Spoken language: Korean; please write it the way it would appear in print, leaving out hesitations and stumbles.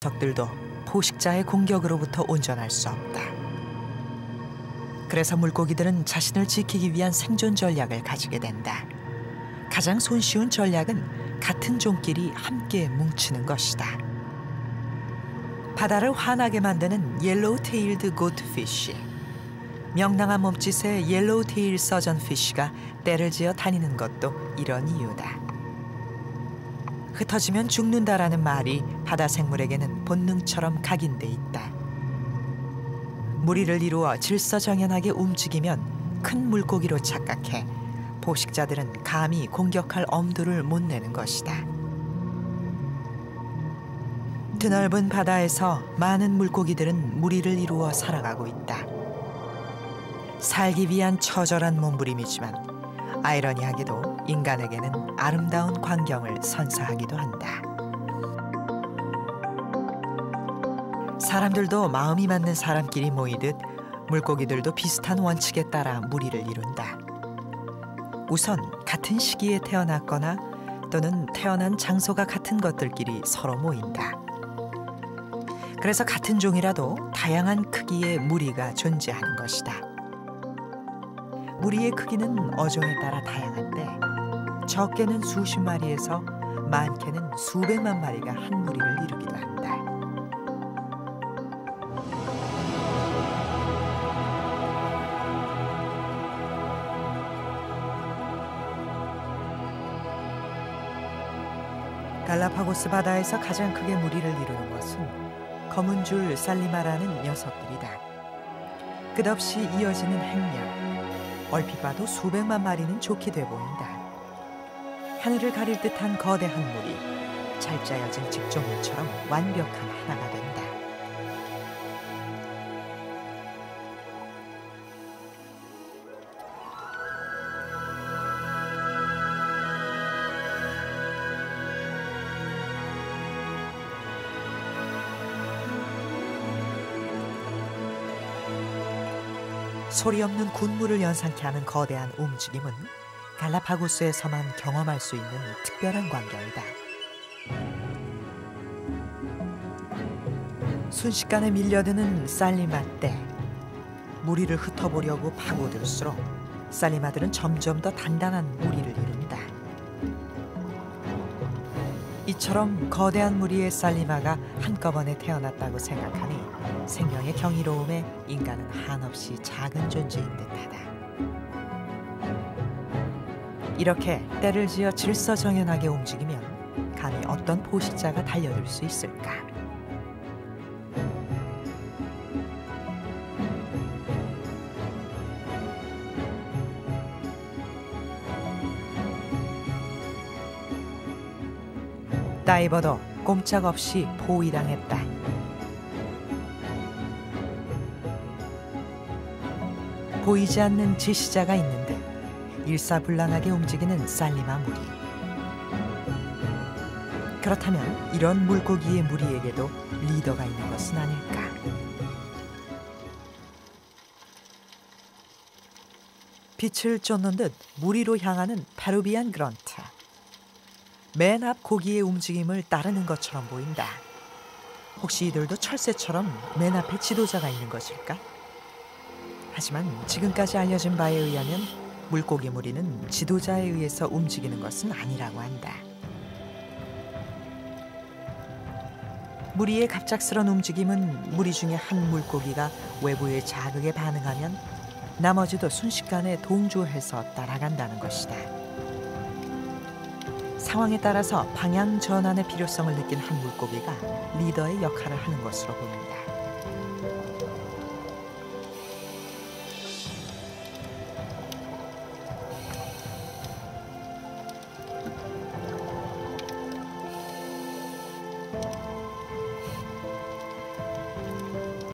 녀석들도 포식자의 공격으로부터 온전할 수 없다. 그래서 물고기들은 자신을 지키기 위한 생존 전략을 가지게 된다. 가장 손쉬운 전략은 같은 종끼리 함께 뭉치는 것이다. 바다를 환하게 만드는 옐로우 테일드 고트피쉬. 명랑한 몸짓의 옐로우 테일 서전피쉬가 떼를 지어 다니는 것도 이런 이유다. 흩어지면 죽는다라는 말이 바다 생물에게는 본능처럼 각인돼 있다. 무리를 이루어 질서정연하게 움직이면 큰 물고기로 착각해 포식자들은 감히 공격할 엄두를 못 내는 것이다. 드넓은 바다에서 많은 물고기들은 무리를 이루어 살아가고 있다. 살기 위한 처절한 몸부림이지만 아이러니하게도 인간에게는 아름다운 광경을 선사하기도 한다. 사람들도 마음이 맞는 사람끼리 모이듯 물고기들도 비슷한 원칙에 따라 무리를 이룬다. 우선 같은 시기에 태어났거나 또는 태어난 장소가 같은 것들끼리 서로 모인다. 그래서 같은 종이라도 다양한 크기의 무리가 존재하는 것이다. 무리의 크기는 어종에 따라 다양한데 적게는 수십 마리에서 많게는 수백만 마리가 한 무리를 이루기도 한다. 갈라파고스 바다에서 가장 크게 무리를 이루는 것은 검은줄 살리마라는 녀석들이다. 끝없이 이어지는 행렬. 얼핏 봐도 수백만 마리는 좋게 돼 보인다. 하늘을 가릴 듯한 거대한 무리, 잘 짜여진 직종물처럼 완벽한 하나가 된다. 소리 없는 군무를 연상케 하는 거대한 움직임은 갈라파고스에서만 경험할 수 있는 특별한 광경이다. 순식간에 밀려드는 살리마 떼. 무리를 흩어보려고 파고들수록 살리마들은 점점 더 단단한 무리를 이룬다. 이처럼 거대한 무리의 살리마가 한꺼번에 태어났다고 생각하니 생명의 경이로움에 인간은 한없이 작은 존재인 듯하다. 이렇게 때를 지어 질서정연하게 움직이면 감히 어떤 포식자가 달려들 수 있을까? 다이버도 꼼짝없이 포위당했다. 보이지 않는 지시자가 있는데 일사불란하게 움직이는 살리마 무리. 그렇다면 이런 물고기의 무리에게도 리더가 있는 것은 아닐까? 빛을 쫓는 듯 무리로 향하는 페루비안 그런트. 맨 앞 고기의 움직임을 따르는 것처럼 보인다. 혹시 이들도 철새처럼 맨 앞에 지도자가 있는 것일까? 하지만 지금까지 알려진 바에 의하면 물고기 무리는 지도자에 의해서 움직이는 것은 아니라고 한다. 무리의 갑작스런 움직임은 무리 중에 한 물고기가 외부의 자극에 반응하면 나머지도 순식간에 동조해서 따라간다는 것이다. 상황에 따라서 방향 전환의 필요성을 느낀 한 물고기가 리더의 역할을 하는 것으로 보인다.